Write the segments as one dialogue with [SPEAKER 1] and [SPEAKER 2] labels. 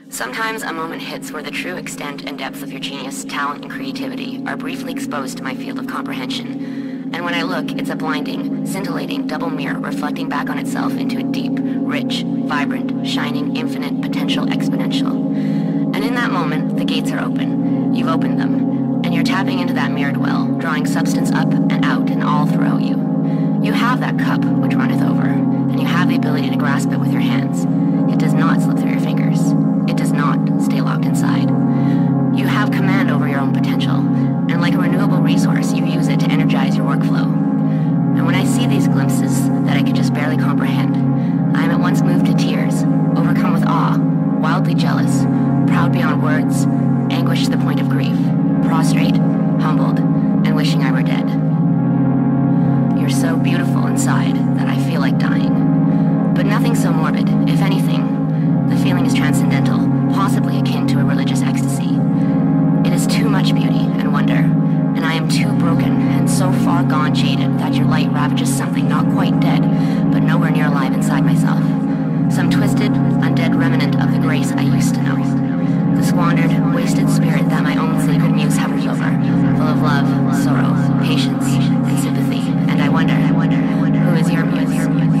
[SPEAKER 1] Sometimes a moment hits where the true extent and depth of your genius, talent, and creativity are briefly exposed to my field of comprehension. And when I look, it's a blinding, scintillating double mirror reflecting back on itself into a deep, rich, vibrant, shining, infinite, potential exponential. And in that moment, the gates are open. You've opened them. And you're tapping into that mirrored well, drawing substance up and out and all throughout you. You have that cup which runneth over, and you have the ability to grasp it with your hands. It does not slip through your fingers. It does not stay locked inside. You have command over your own potential, and like a renewable resource, you use it to energize your workflow. And when I see these glimpses that I can just barely comprehend, I am at once moved to tears, overcome with awe, wildly jealous, proud beyond words, anguished to the point of grief, prostrate, humbled, and wishing I were dead. You're so beautiful inside that I feel like dying. But nothing so morbid. If anything, the feeling is transcendental, possibly akin to a religious ecstasy. It is too much beauty and wonder, and I am too broken and so far gone jaded that your light ravages something not quite dead, but nowhere near alive inside myself. Some twisted, undead remnant of the grace I used to know. The squandered, wasted spirit that my own sacred muse hovers over, full of love, sorrow, patience, and sympathy. And I wonder, who is your muse?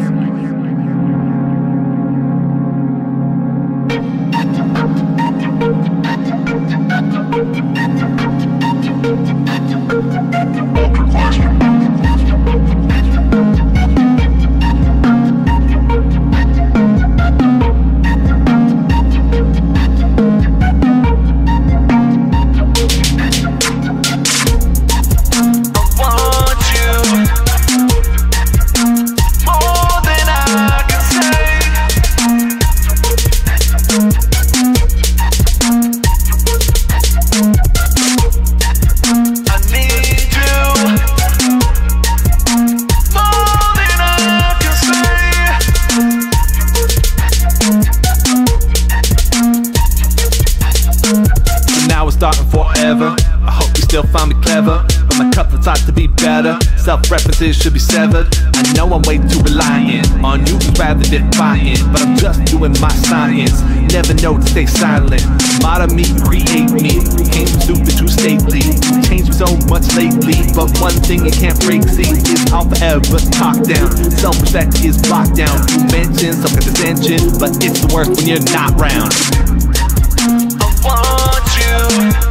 [SPEAKER 1] Self-references should be severed. I know I'm way too reliant on you, rather defiant, but I'm just doing my science. Never know to stay silent. Model me, create me. Came from stupid to stately. Changed so much lately, but one thing you can't break, see, is I'll forever talk down. Self-respect is locked down. You mention some condescension, but it's the worst when you're not round. I want you.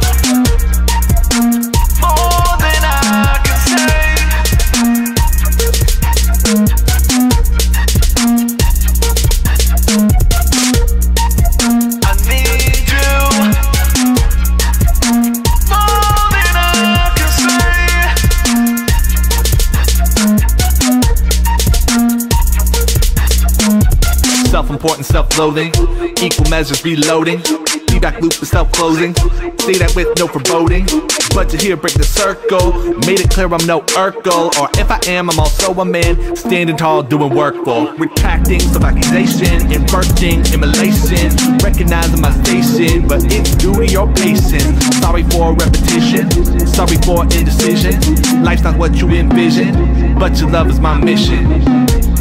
[SPEAKER 1] Self-important, self-loathing, equal measures reloading, feedback loop is self-closing, say that with no foreboding, but you here break the circle, made it clear I'm no Urkel, or if I am, I'm also a man, standing tall, doing work for, retracting self-accusation, inverting immolation, recognizing my station, but it's duty or patience, sorry for repetition, sorry for indecision, life's not what you envision, but your love is my mission.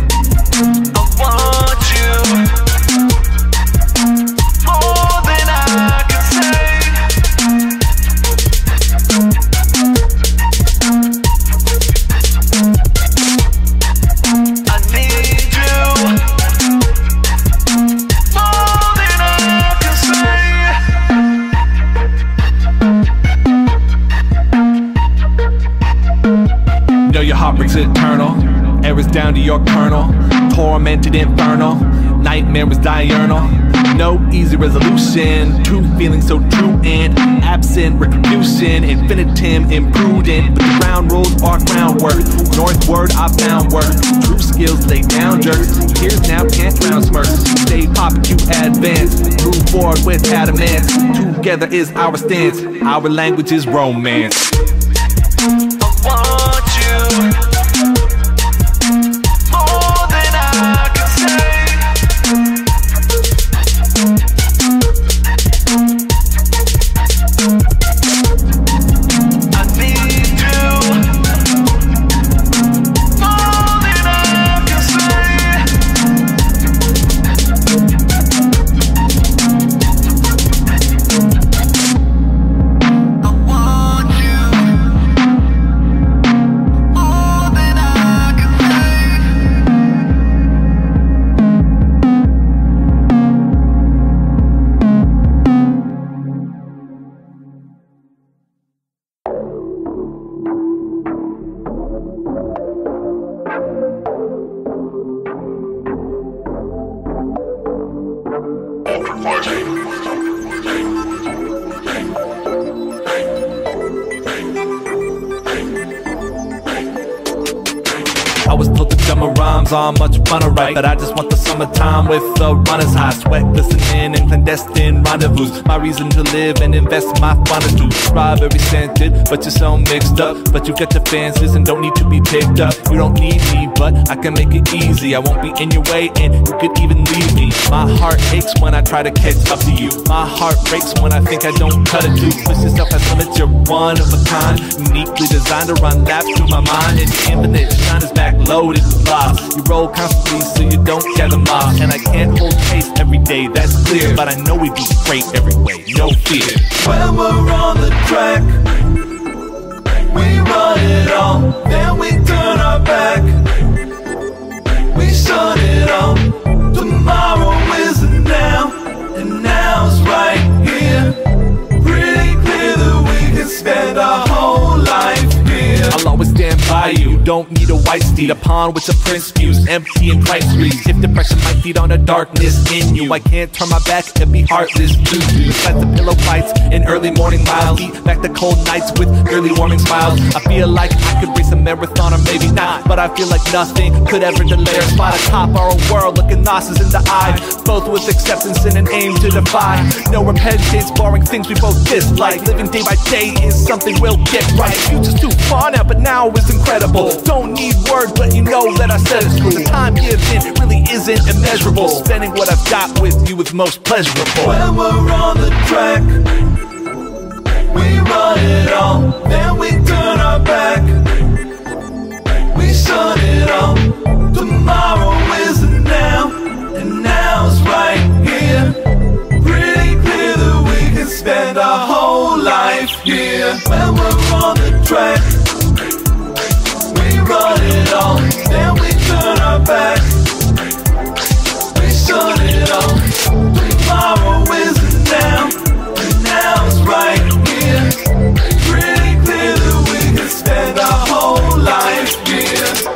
[SPEAKER 1] Eternal, errors down to your kernel, tormented infernal, nightmare is diurnal, no easy resolution, two feelings so true and absent retribution, infinitum imprudent, but the ground rules are groundwork, northward I found work, true skills lay down jerks, here's now can't drown smirks, stay pop you advance, move forward with adamance, together is our stance, our language is romance. I want you.
[SPEAKER 2] I was told to jump my rhymes aren't much fun to write, but I just want the summertime with the runners high, sweat glistening and clandestine rendezvous. My reason to live and invest my funds to strawberry scented, but you're so mixed up. But you get the fancies and don't need to be picked up. You don't need me, but I can make it easy. I won't be in your way and you could even leave me. My heart aches when I try to catch up to you. My heart breaks when I think I don't cut it too. Push yourself as limits, you're one of a kind, uniquely designed to run laps through my mind. And the infinite shine is back loaded with loss. You roll constantly so you don't gather moss. And I can't hold pace every day, that's clear, but I know we do great every way, no fear.
[SPEAKER 3] When we're on the track, we run it all, then we turn our back. We shut it off. Tomorrow isn't now, and now's right here. Pretty clear that we can spend our whole life here.
[SPEAKER 2] I'll always stand by you. Don't need a white steed, a pawn which a prince views, empty and bright streets. If depression might feed on the darkness in you, I can't turn my back and be heartless too. Besides the pillow fights and early morning miles, beat back the cold nights with early warming smiles. I feel like I could race a marathon or maybe not, but I feel like nothing could ever delay our spot atop our own world, looking Gnosis in the eye, both with acceptance and an aim to defy. No repentance, barring things we both dislike. Living day by day is something we'll get right. Future's too far now, but now is incredible. Don't need words, but you know that I said it's true. The time given really isn't immeasurable. Spending what I've got with you is most pleasurable.
[SPEAKER 3] When we're on the track, we run it all, then we turn our back. We shut it off. Tomorrow isn't now, and now's right here. Pretty clear that we can spend our whole life here. When we're on the track, we run it all, then we turn our back. We shut it off. Tomorrow isn't now, and now's right here. Pretty clear that we can spend our whole life here.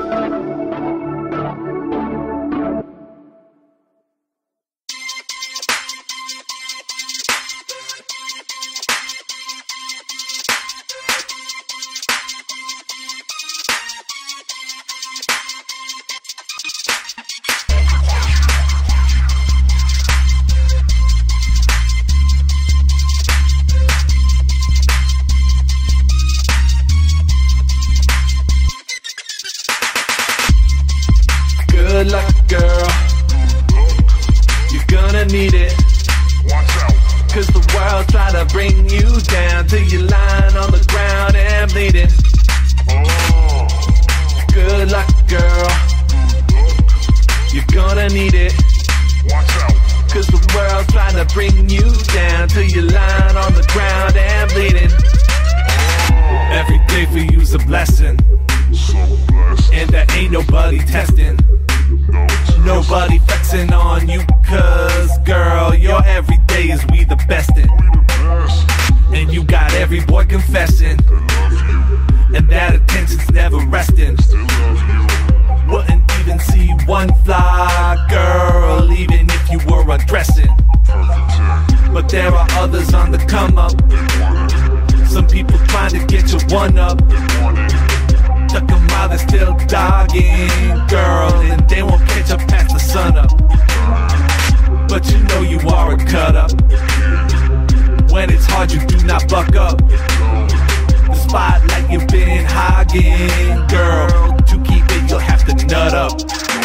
[SPEAKER 3] Good luck, girl. You're gonna need it. Cause the world's trying to bring you down till you're lying on the ground and bleeding. Good luck, girl. You're gonna need it. Cause the world's trying to bring you down till you're lying on the ground and bleeding. Every day for you's a blessing, and there ain't nobody testing. Nobody flexing on you, cause girl, your everyday is we the bestin'. And you got every boy confessing, and that attention's never resting. Wouldn't even see one fly girl, even if you were undressing. But there are others on the come up, some people trying to get you one up. Chuck 'em while they're still dogging, girl, and they won't catch up past the sun up. But you know you are a cut up. When it's hard, you do not buck up. The spotlight you've been hogging, girl, to keep it, you'll have to nut up.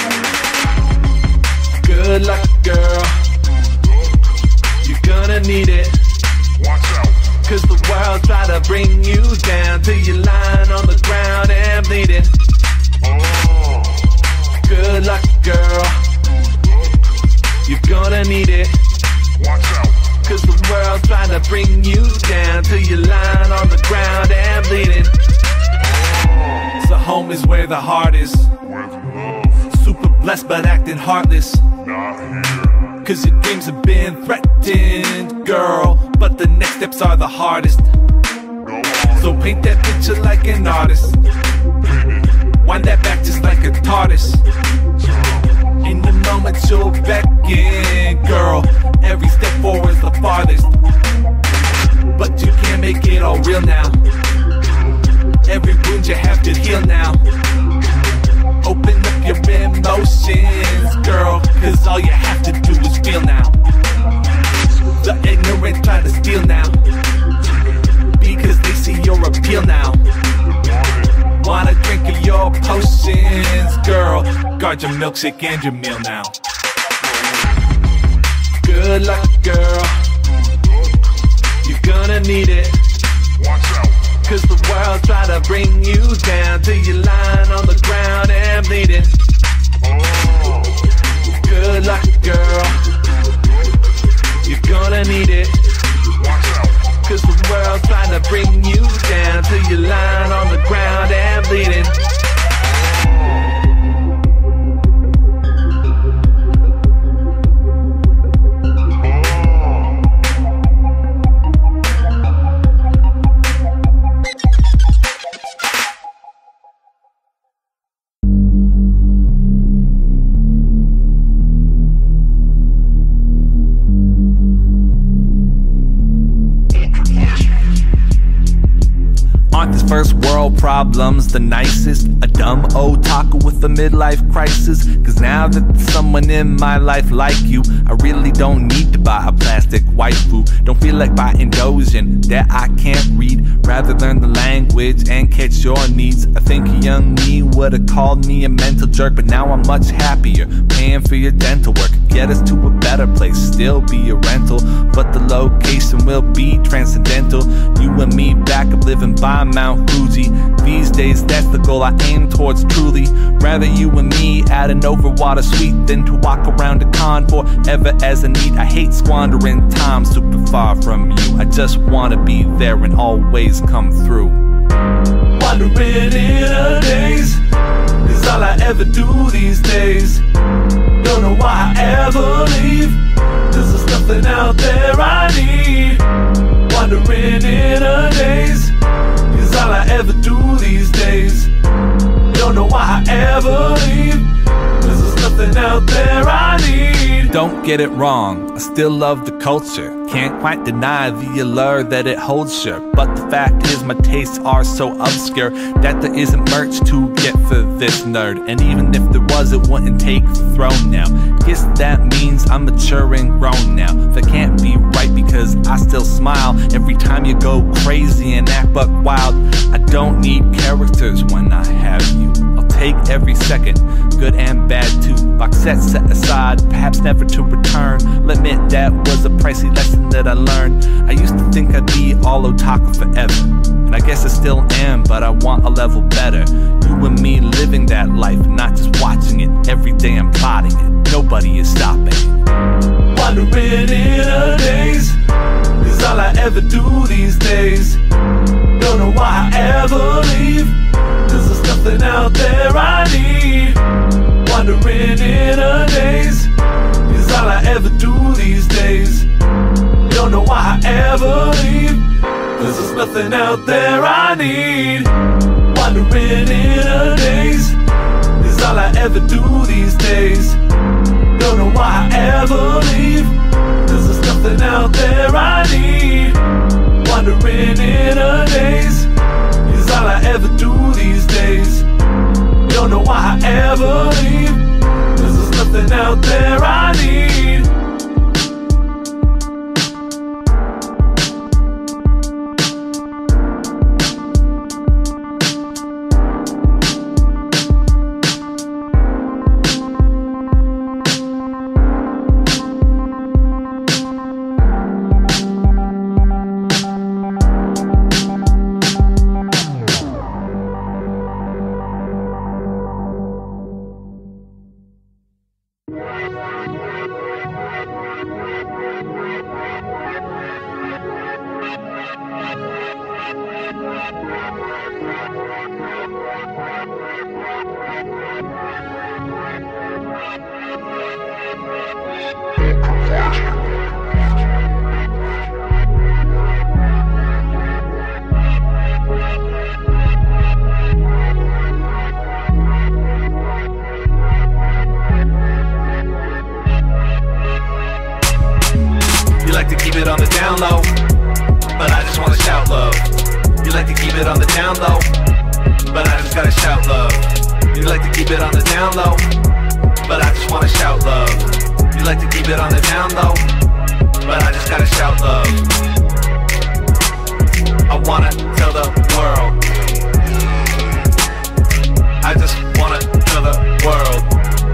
[SPEAKER 3] Good luck, girl. You're gonna need it. Cause the world's trying to bring you down till you're lying on the ground and bleeding. Good luck, girl. You're gonna need it. Cause the world's trying to bring you down till you're lying on the ground and bleeding. So home is where the heart is. Super blessed but acting heartless. Cause your dreams have been threatened, girl, but the next steps are the hardest. So paint that picture like an artist. Wind that back just like a tortoise. In the moment you'll beckon, girl,
[SPEAKER 2] charge your milkshake and your meal now.
[SPEAKER 3] Good luck, girl. You're gonna need it. Cause the world's trying to bring you down till you're lying on the ground and bleeding. Good luck, girl. You're gonna need it. Cause the world's trying to bring you down till you're lying on the ground and bleeding.
[SPEAKER 2] First world problems, the nicest. A dumb otaku with a midlife crisis. Cause now that there's someone in my life like you, I really don't need to buy a plastic waifu. Don't feel like buying dojin that I can't read. Rather learn the language and catch your needs. I think young me would've called me a mental jerk, but now I'm much happier. Paying for your dental work, get us to a better place. Still be a rental, but the location will be transcendental. You and me back up living by Mount Fuji. These days that's the goal I aim towards truly. Rather you and me at an overwater suite than to walk around a con forever as a need. I hate squandering time super far from you. I just wanna be there and always come through.
[SPEAKER 3] Wandering in a daze is all I ever do these days. Don't know why I ever leave, cause there's nothing out there I need. Wandering in a daze is all I ever do these days. Don't know why I ever leave, cause there's nothing out there I need.
[SPEAKER 2] Don't get it wrong, I still love the culture. Can't quite deny the allure that it holds, sure. But the fact is my tastes are so obscure that there isn't merch to get for this nerd. And even if there was, it wouldn't take the throne now. Guess that means I'm mature and grown now. That can't be right because I still smile every time you go crazy and act buck wild. I don't need characters when I have you. I'll take every second, good and bad too. Box set set aside, perhaps never to return. I'll admit that was a pricey lesson that I learned. I used to think I'd be all otaku forever, and I guess I still am, but I want a level better. You and me living that life, not just watching it. Every day I'm plotting it, nobody is stopping it.
[SPEAKER 3] Wandering in a daze is all I ever do these days. Don't know why I ever leave, cause there's nothing out there I need. Wandering in a daze is all I ever do these days. Don't know why I ever leave, cause there's nothing out there I need. Wandering in a daze is all I ever do these days. Don't know why I ever leave, cause there's nothing out there I need. Wandering in a daze is all I ever do these days. Don't know why I ever leave, cause there's nothing out there I need. On the down low, but I just wanna shout love. You like to keep it on the down low, but I just gotta shout love. You like to keep it on the down low, but I just wanna shout love. You like to keep it on the down low, but I just gotta shout love. I wanna tell the world, I just wanna tell the world,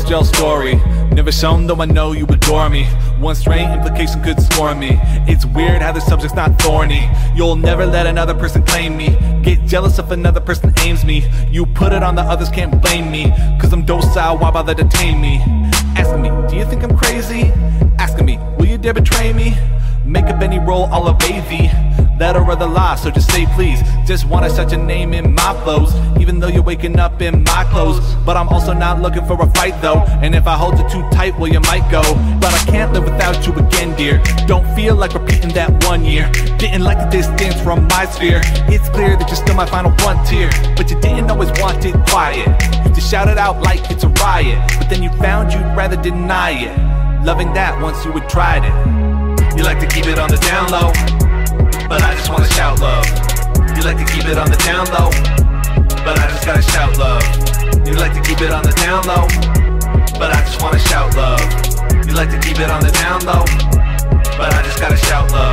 [SPEAKER 2] jail story. Never shown, though I know you adore me. One strange implication could score me. It's weird how the subject's not thorny. You'll never let another person claim me. Get jealous if another person aims me. You put it on the others, can't blame me. Cause I'm docile, why bother detain me? Asking me, do you think I'm crazy? Asking me, will you dare betray me? Make up any role, I'll obey thee. Letter or the lie, so just say please. Just wanna set your name in my flows, even though you're waking up in my clothes. But I'm also not looking for a fight though, and if I hold you too tight, well you might go. But I can't live without you again, dear. Don't feel like repeating that 1 year. Didn't like the distance from my sphere. It's clear that you're still my final frontier, but you didn't always want it quiet. You just shout it out like it's a riot, but then you found you'd rather deny it. Loving that once you had tried it. You like to keep it on the down low, but I just wanna shout love. You like to keep it on the down low, but I just gotta shout love. You like to keep it on the down low, but I just wanna shout love. You like to keep it on the down low, but I just gotta shout love.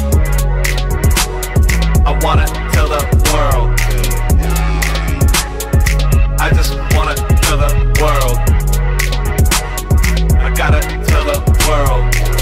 [SPEAKER 2] I wanna tell the world. I just wanna tell the world. I gotta tell the world.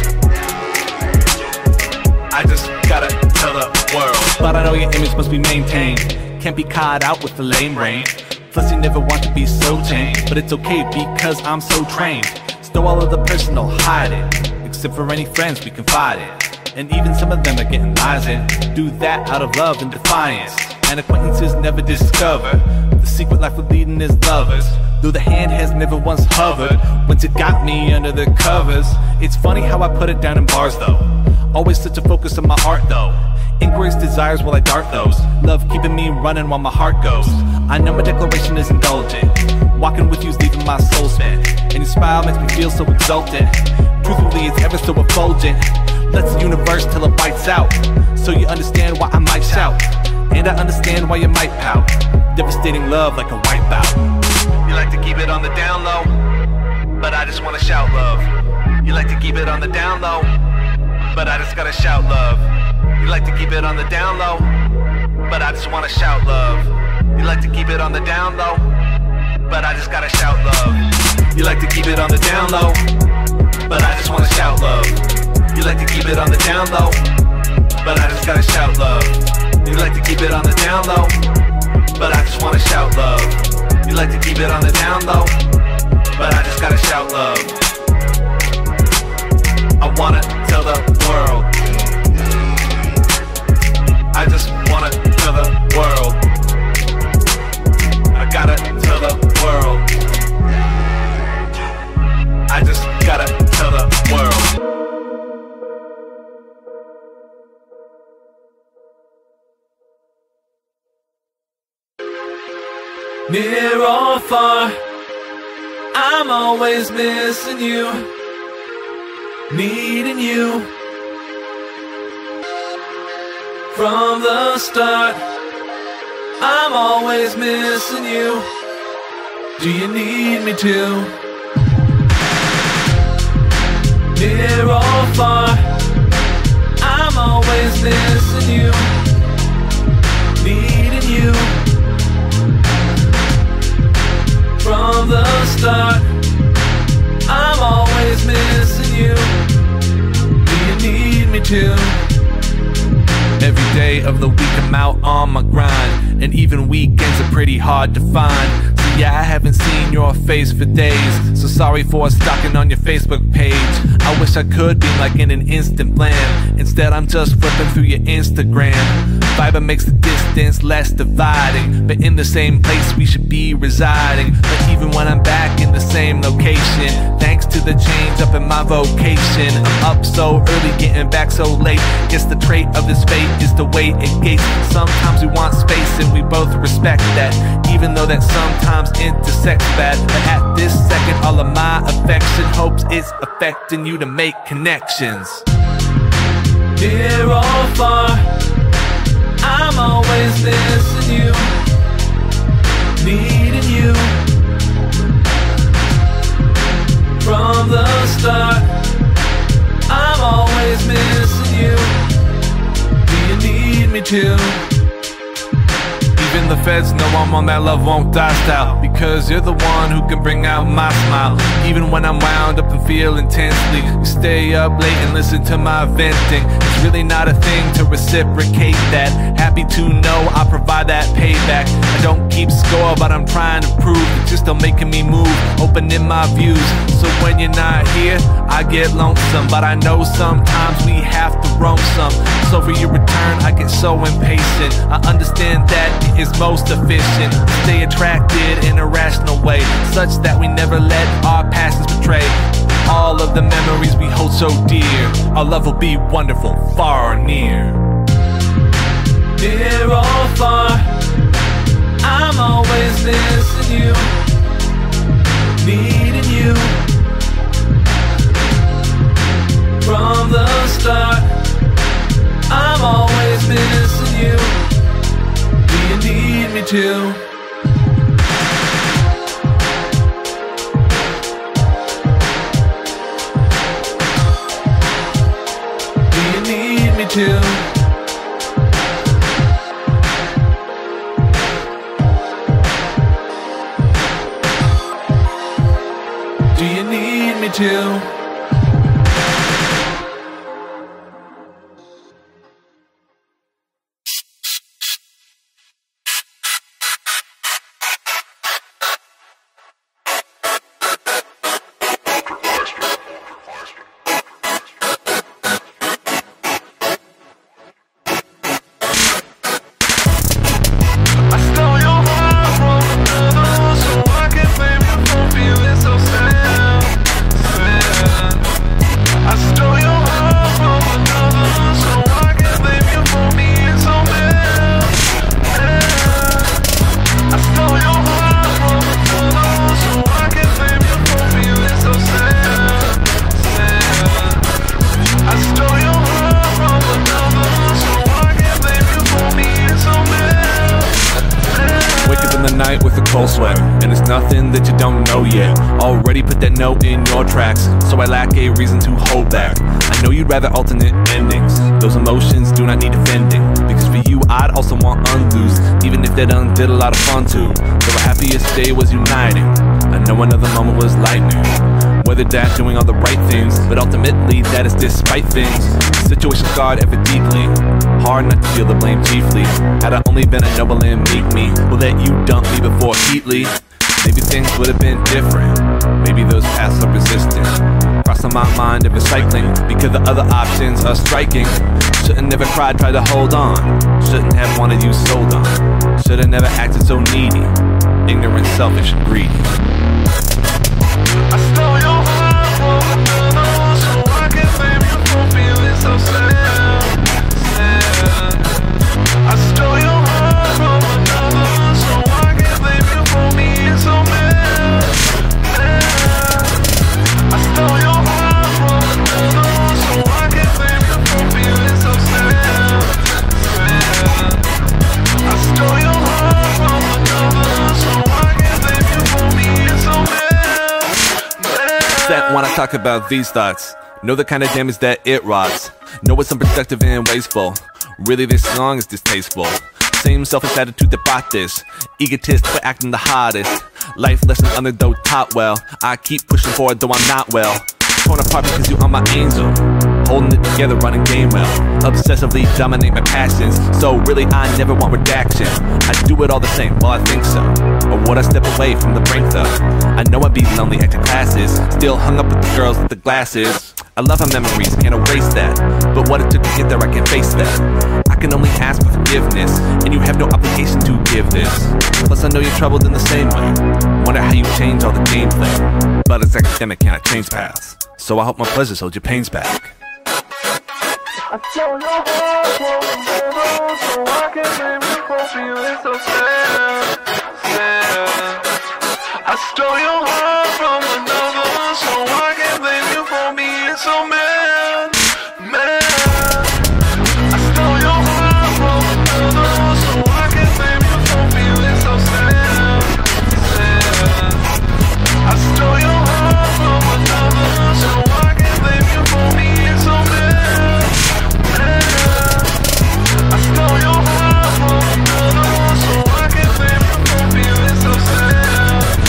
[SPEAKER 2] I just gotta tell the world. But I know your image must be maintained. Can't be caught out with the lame brain. Plus you never want to be so tame, but it's okay because I'm so trained. Stow all of the personal, hide it, except for any friends we confide in. And even some of them are getting lies in. Do that out of love and defiance, and acquaintances never discover the secret life we're leading as lovers. Though the hand has never once hovered, once it got me under the covers. It's funny how I put it down in bars though. Always such a focus on my art though. Inquiries, desires while I dart those. Love keeping me running while my heart goes. I know my declaration is indulgent. Walking with you's leaving my soul spent, and your smile makes me feel so exultant. Truthfully, it's ever so effulgent. Lets the universe till it bites out, so you understand why I might shout, and I understand why you might pout. Devastating love like a wipeout. You like to keep it on the down low, but I just wanna shout love. You like to keep it on the down low, but I just gotta shout love. You like to keep it on the down low, but I just wanna shout love. You like to keep it on the down low, but I just gotta shout love. You like to keep it on the down low, but I just wanna shout love. You like to keep it on the down low, but I just gotta shout love. You like to keep it on the down low, but I just wanna shout love. You like to keep it on the down low, but I just gotta shout love. I wanna tell the world. I just wanna tell the world. I gotta tell the world. I just gotta tell the world. Near or far, I'm always missing you, needing you. From the start, I'm always missing you. Do you need me to? Near or far, I'm always missing you, needing you. From the start, I'm always missing you. Do you need me to? Every day of the week I'm out on my grind, and even weekends are pretty hard to find. So yeah, I haven't seen your face for days, so sorry for stalking on your Facebook page. I wish I could be like in an instant plan. Instead I'm just flipping through your Instagram. Fiber makes the distance less dividing, but in the same place we should be residing. But even when I'm back in the same location, thanks to the change up in my vocation, I'm up so early, getting back so late. Guess the trait of this fate is the way it gates. Sometimes we want space and we both respect that, even though that sometimes intersects bad. But at this second, all of my affection hopes it's affecting you to make connections. Near or far, I'm always missing you, needing you. From the start, I'm always missing you. Do you need me to? Even the feds know I'm on that love won't die style, because Cause you're the one who can bring out my smile. Even when I'm wound up and feel intensely, you stay up late and listen to my venting. It's really not a thing to reciprocate that. Happy to know I provide that payback. I don't keep score, but I'm trying to prove it's just still making me move, opening my views. So when you're not here, I get lonesome, but I know sometimes we have to roam some. So for your return, I get so impatient. I understand that it is most efficient. Stay attracted in a rational way, such that we never let our passions betray all of the memories we hold so dear. Our love will be wonderful, far or near. Near or far, I'm always missing you, needing you. From the start, I'm always missing you. Do you need me to? Do you need me to? With a cold sweat, and it's nothing that you don't know yet. Already put that note in your tracks, so I lack a reason to hold back. I know you'd rather alternate endings. Those emotions do not need defending, because for you I'd also want undos, even if that undid a lot of fun too. Though our happiest day was uniting, I know another moment was lightning. Whether that doing all the right things, but ultimately that is despite things. The situation scarred ever deeply, hard not to feel the blame chiefly. Had I only been a noble and meek me, well that you dumped me before Heatley, maybe things would have been different. Maybe those paths are resistant, crossing my mind ever cycling, because the other options are striking. Should've never cried, tried to hold on. Shouldn't have wanted you sold on. Should've never acted so needy, ignorant, selfish, and greedy. I stole your heart from another, so I can blame you for feeling so sad, sad. I stole your heart from another, so I can blame you for being so mad, mad. I stole your heart from another, so I can blame you for feeling so sad, sad. I stole your heart from another, so I can blame you for being so mad. When I talk about these thoughts, know the kind of damage that it rots. Know it's unproductive and wasteful. Really, this song is distasteful. Same selfish attitude that brought this. Egotist for acting the hottest. Life lesson underdog taught well. I keep pushing forward though I'm not well. Torn apart because you are my angel. Holding it together, running game well. Obsessively dominate my passions, so really I never want redaction. I do it all the same, well I think so. Or would I step away from the brink though? I know I'd be lonely acting classes, still hung up with the girls with the glasses. I love our memories, can't erase that, but what it took to get there I can face that. I can only ask for forgiveness, and you have no obligation to give this. Plus I know you're troubled in the same way. Wonder how you change all the gameplay, but it's academic, can't I change paths? So I hope my pleasures hold your pains back. I stole your heart from another, so I can blame you for feeling so sad, sad. I stole your heart from another, so I can blame you for being so mad, mad. I stole your heart from another, so I can blame you for feeling so sad, sad. I stole your heart from another, so I can blame you for being so mad, mad. I stole your heart from another, so I can blame you for feeling so sad.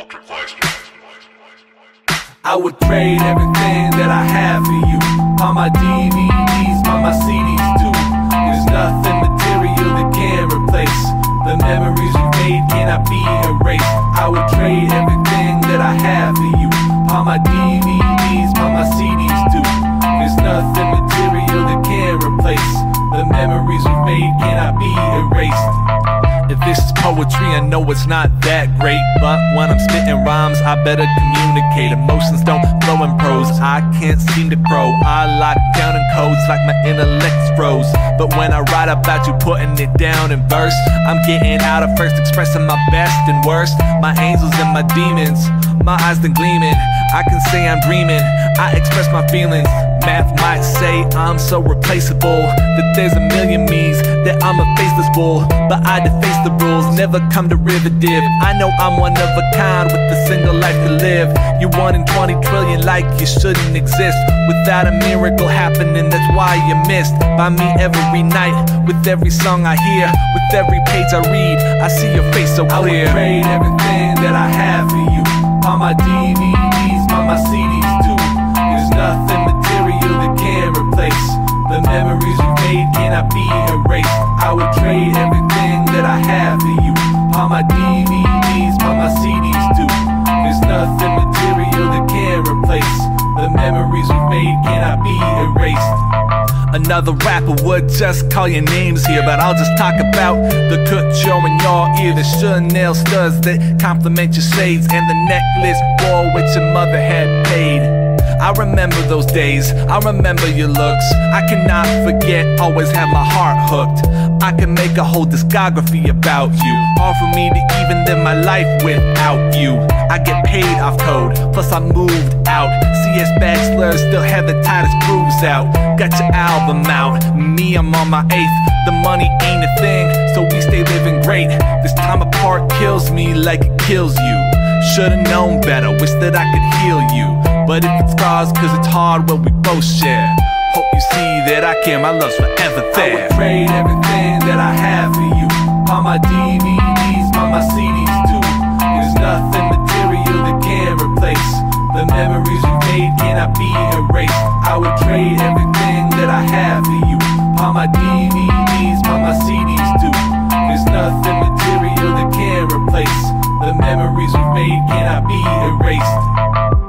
[SPEAKER 2] I would trade everything that I have for you. All my DVDs, all my CDs too. There's nothing material that can replace the memories we made cannot be erased. I would trade everything that I have for you. All my DVDs, all my CDs too. There's nothing material that can replace the memories we made cannot be erased. If this is poetry, I know it's not that great, but when I'm spitting rhymes, I better communicate. Emotions don't flow in prose, I can't seem to grow. I lock down in codes like my intellect's froze. But when I write about you, putting it down in verse, I'm getting out of first, expressing my best and worst. My angels and my demons, my eyes been gleaming. I can say I'm dreaming, I express my feelings. Math might say I'm so replaceable, that there's a million me's, that I'm a faceless bull. But I deface the rules, never come to Riverdib. I know I'm one of a kind with a single life to live. You're 1 in 20 trillion like you shouldn't exist. Without a miracle happening, that's why you're missed by me every night. With every song I hear, with every page I read, I see your face so clear. I would trade everything that I have for you. All my DVDs, all my CDs too. There's nothing material that can replace the memories we made cannot be erased. I would trade everything that I have for you. All my DVDs, all my CDs too. There's nothing material that can replace the memories we made cannot be erased. Another rapper would just call your names here, but I'll just talk about the couture in your ear, the Chanel studs that complement your shades, and the necklace for which your mother had paid. I remember those days, I remember your looks. I cannot forget, always have my heart hooked. I can make a whole discography about you, hard for me to even live my life without you. I get paid off code, plus I moved out. CS bachelors still have the tightest grooves out. Got your album out, me I'm on my 8th. The money ain't a thing, so we stay living great. This time apart kills me like it kills you. Should've known better, wish that I could heal you. But if it scars cause it's hard, well we both share. Hope you see that I care, my love's forever there. I would trade everything that I have for you. All my DVDs, all my CDs too. There's nothing material that can replace the memories we made cannot be erased. I would trade everything that I have for you. All my DVDs, all my CDs too. There's nothing material that can replace the memories we made cannot be erased.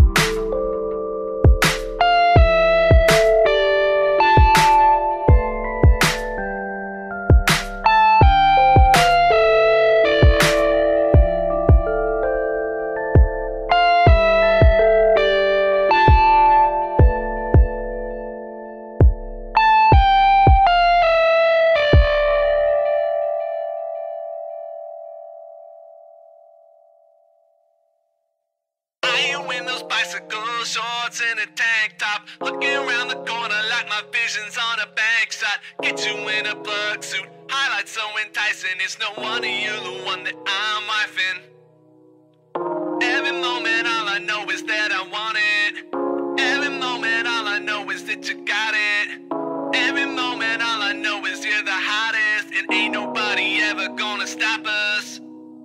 [SPEAKER 2] Bicycle shorts and a tank top, looking around the corner like my vision's on a bank shot. Get you in a plug suit, highlights so enticing. It's no wonder you're the one that I'm wifing. Every moment all I know is that I want it. Every moment all I know is that you got it. Every moment all I know is you're the hottest, and ain't nobody ever gonna stop us.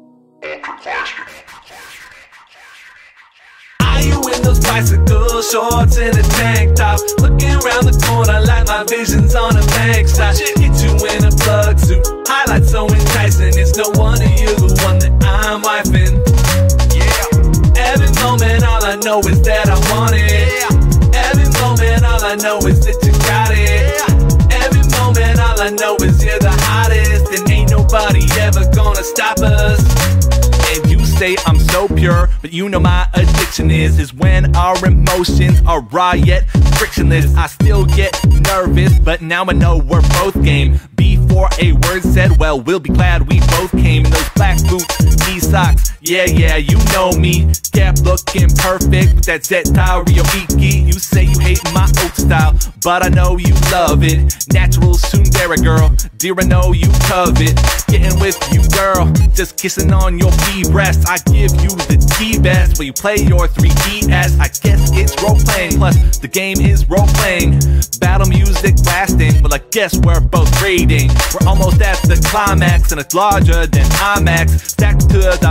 [SPEAKER 2] You in those bicycle shorts and a tank top, looking around the corner like my vision's on a bank shot. Get you in a plug suit, highlights so enticing. It's no wonder you're the one that I'm wifing. Yeah. Every moment all I know is that I want it. Yeah. Every moment all I know is that you got it. Yeah. Every moment all I know is you're the hottest, and ain't nobody ever gonna stop us. And you say I'm so pure, but you know my addiction is when our emotions are raw yet frictionless. I still get nervous, but now I know we're both game. Before a word said, well, we'll be glad we both came. In those black boots, knee socks, yeah, you know me. Kept looking perfect with that Zeta Ryoiki. You say you hate my old style, but I know you love it. Natural tsundere girl, dear I know you covet. Getting with you girl, just kissing on your B breast. I give you the T-best where you play your 3DS. I guess it's role-playing, plus the game is role-playing. Battle music lasting, well I guess we're both raiding. We're almost at the climax, and it's larger than IMAX. Stacked to the maximum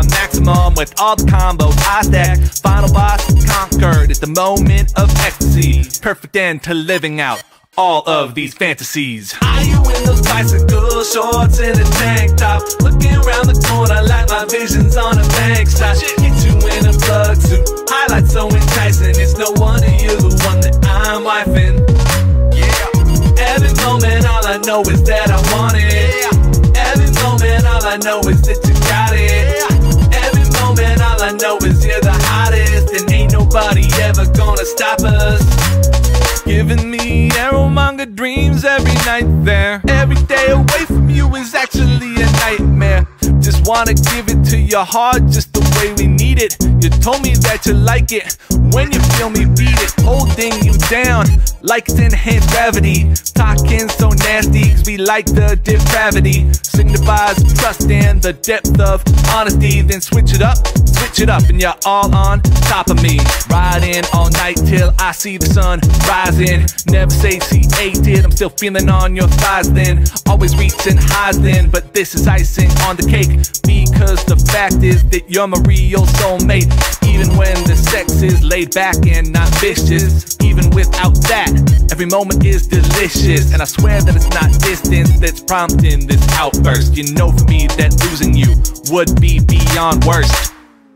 [SPEAKER 2] maximum with all the combos I stack. Final boss conquered at the moment of ecstasy. Perfect end to living out all of these fantasies. Are you in those bicycle shorts and a tank top? Looking around the corner like my vision's on a bank stop. Get you in a plug suit, highlights so enticing. It's no wonder you're the one that I'm wifing. Yeah. Every moment all I know is that I want it. Yeah. Every moment all I know is that you got it. Yeah. Every moment all I know is you're the hottest, and ain't nobody ever gonna stop us. Giving me Arrowmonger dreams every night there. Every day away from you is actually a nightmare. Just wanna give it to your heart just the way we need it. You told me that you like it when you feel me beat it. Holding you down like it's enhanced gravity. Talking so nasty cause we like the depravity. Signifies trust and the depth of honesty. Then switch it up and you're all on top of me. Riding all night till I see the sun rising. Never satiated, I'm still feeling on your thighs then. Always reaching highs then, but this is icing on the cake. Because the fact is that you're my real soulmate. Even when the sex is laid back and not vicious. Even without that, every moment is delicious. And I swear that it's not distance that's prompting this outburst. You know for me that losing you would be beyond worst.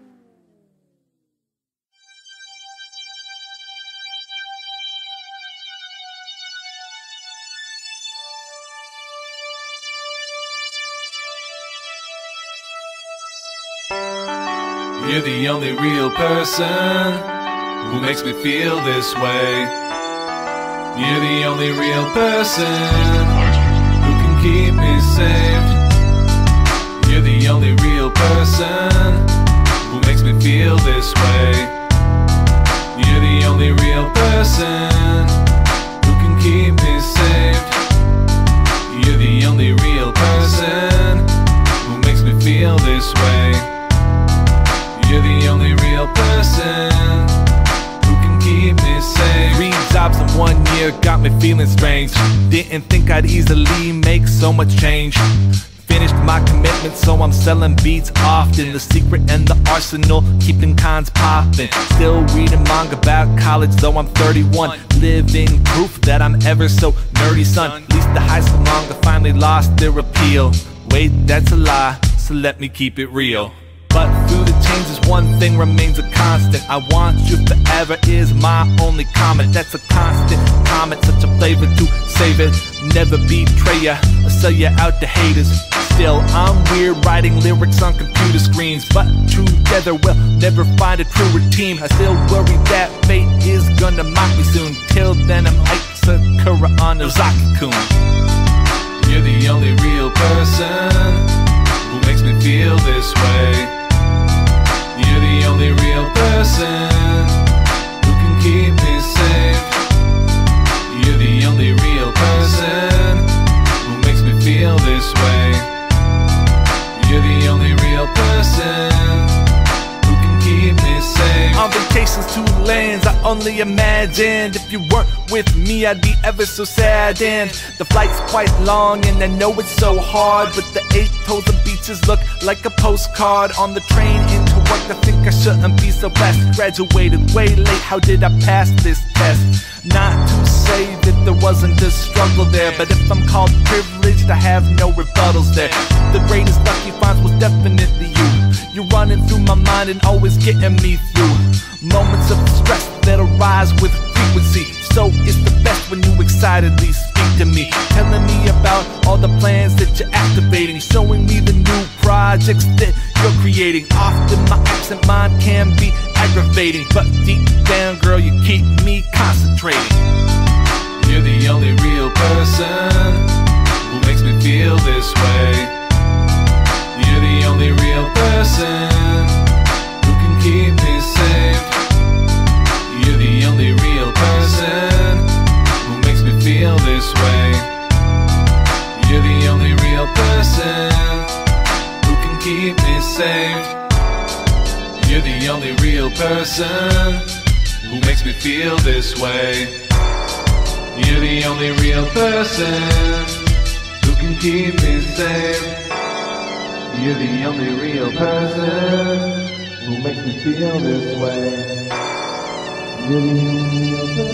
[SPEAKER 3] You're the only real person who makes me feel this way. You're the only real person who can keep me safe. You're the only real person who makes me feel this way. You're the only real person who can keep me safe. You're the only real person who makes me feel this way. You're the only real person who can keep me safe.
[SPEAKER 2] 3 jobs in 1 year got me feeling strange. Didn't think I'd easily make so much change. Finished my commitment, so I'm selling beats often. The secret and the arsenal, keeping cons popping. Still reading manga about college, though I'm 31. Living proof that I'm ever so nerdy, son. At least the high school manga finally lost their appeal. Wait, that's a lie, so let me keep it real. But through the changes, one thing remains a constant. I want you forever is my only comment. That's a constant comment, such a flavor to save it. Never betray ya or sell ya out to haters. Still, I'm weird writing lyrics on computer screens, but together we'll never find a truer team. I still worry that fate is gonna mock me soon. Till then, I'm like Sakura on Ozaki-kun.
[SPEAKER 3] You're the only real person who makes me feel this way. You're the only real person who can keep me safe. You're the only real person who makes me feel this way. You're the only real person who can keep me safe.
[SPEAKER 2] On vacations to lands I only imagined. If you weren't with me, I'd be ever so saddened. The flight's quite long and I know it's so hard, but the atolls and beaches look like a postcard. On the train into work, I think I shouldn't be so blessed. Graduated way late, how did I pass this test? Not to say that there wasn't a struggle there, but if I'm called privileged, I have no rebuttals there. The greatest luck you find was definitely you. You're running through my mind and always getting me through moments of stress that arise with frequency. So it's the best when you excitedly speak to me, telling me about all the plans that you're activating, showing me the new projects that you're creating. Often my absent mind can be aggravating, but deep down, girl, you keep me concentrating.
[SPEAKER 3] You're the only real person who makes me feel this way. You're the only real person who can keep me safe. You're the only real person who makes me feel this way. You're the only real person who can keep me safe. You're the only real person who makes me feel this way. You're the only real person who can keep me safe. You're the only real person who makes me feel this way. You're the only other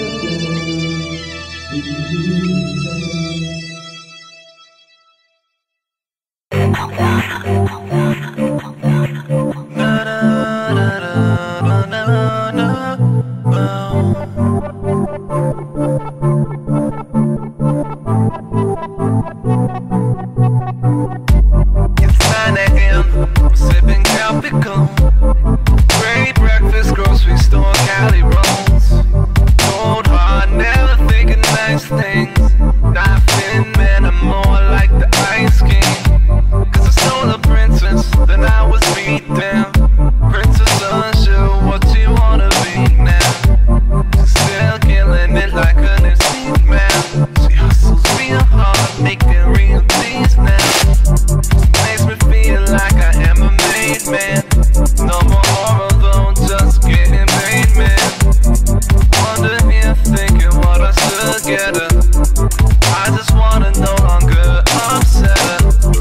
[SPEAKER 4] It's 9 a.m. I'm sipping Calpico. Great breakfast, grocery store, Cali rolls. Cold hard, never thinking nice things. Not thin, man, I'm more like the Ice King. Cause I stole a princess, then I was beat down. Princess unsure what you wanna be now. She's still killing it like an instinct man. She hustles real hard, making real things now. Makes me feel like I am a made man. No more horror though, just getting paid, man. Wonder here, thinking what I should get her. I just wanna no longer upset her.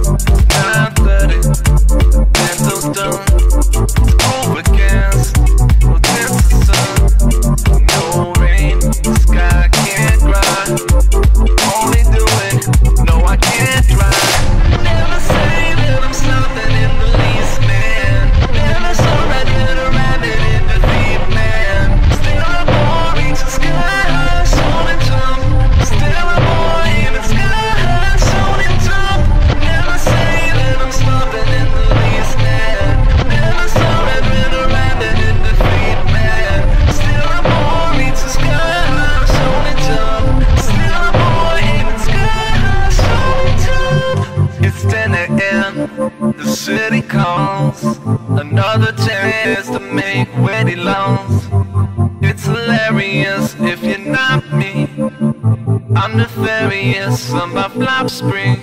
[SPEAKER 4] 9:30, mental's done. Overcast, no chance of sun. No rain, the sky can't cry. Only do it, no I can't try. Never say that I'm stopping in the least, man. Never saw red with a rabbit in the deep, man. Still a boy, reach the sky, soul and jump. Still a boy in the sky, soul and jump. Never say that I'm stopping in the least, man. Never saw red with a rabbit in the deep, man. Still a boy, reach the sky, soul and jump. Still a boy in the sky, soul and jump. It's 10 a.m. The city calls. Another chance to make witty loans. It's hilarious if you're not me. I'm nefarious on my flop spree.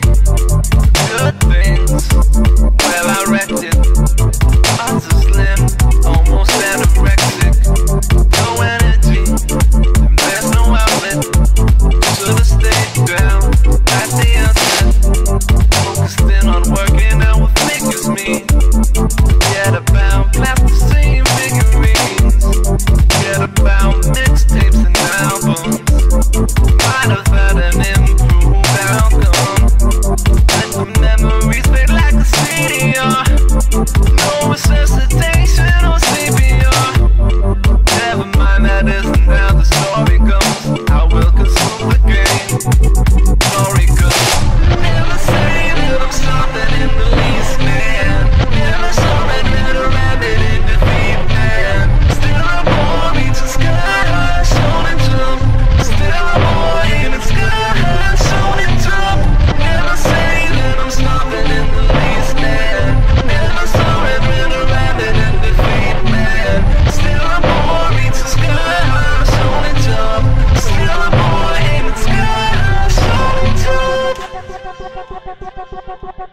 [SPEAKER 4] Good things, well I wrecked it. I'm too slim, almost anorexic. No energy, and there's no outlet. Should've stayed down at the outset. Focused in on working out what figures me. Forget about plasticine figurines. Forget about mixtapes and albums. Might have had an improved outcome. Let the memories fade like a CDR. No resuscitation or CPR. Never mind, that isn't how the story goes. I will consume the game. Story goes. Never say that I'm stopping in the least, man. Never saw red with a rabbit in the deep, man. Still a boy, reach the sky, soul and jump. Still a boy in the sky, soul and jump. Never say that I'm stopping in the least, man. Never saw red with a rabbit in the deep, man. Still a boy, reach the sky, soul and jump. Still a boy in the sky, soul and jump.